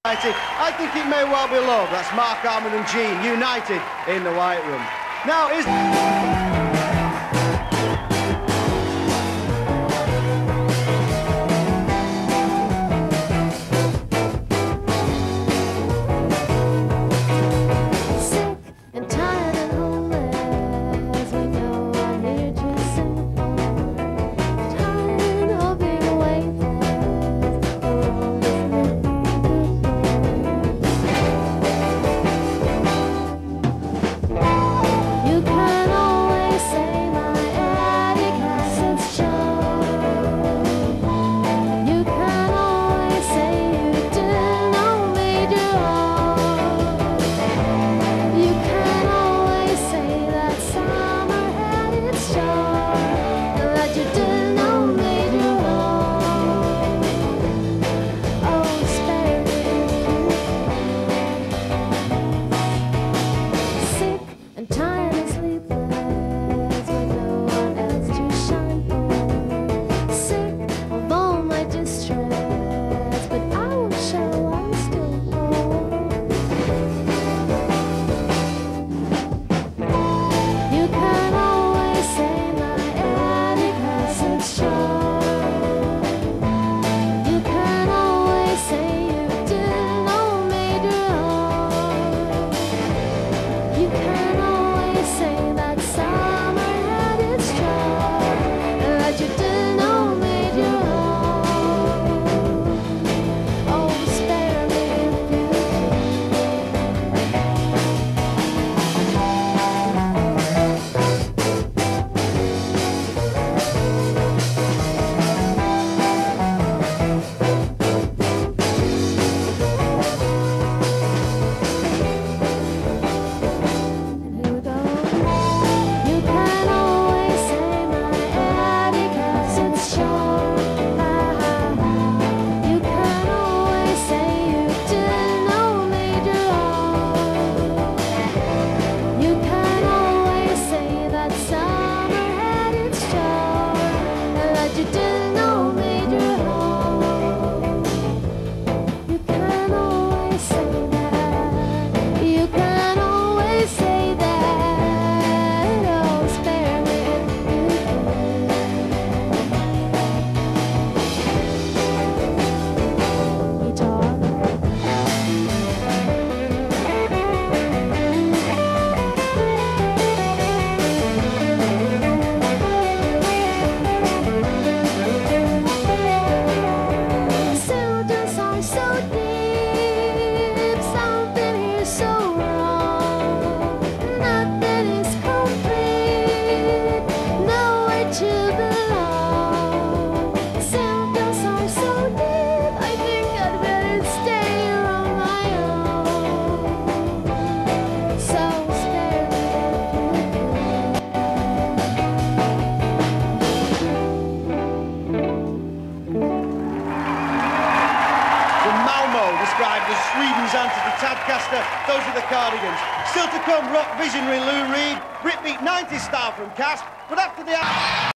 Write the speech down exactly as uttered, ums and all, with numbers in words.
I think it may well be love. That's Mark Armand and Gene, united in the White Room. Now, is... described as Sweden's answer to Tadcaster. Those are the Cardigans. Still to come, rock visionary Lou Reed, Britbeat nineties style from Cast, but after the...